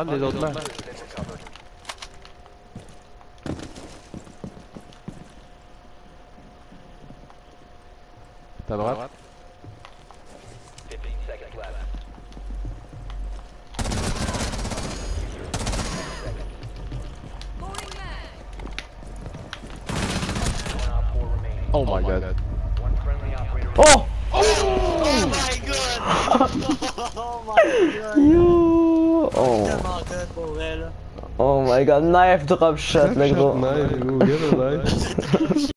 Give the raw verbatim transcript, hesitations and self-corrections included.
Ah, les autres là. Ta droite. Oh my god. Oh! Oh my god! Oh my god! Yo! Oh! Tellement good pour elle. Oh my god, knife drop shot, le gros. Nice, gros, get a knife.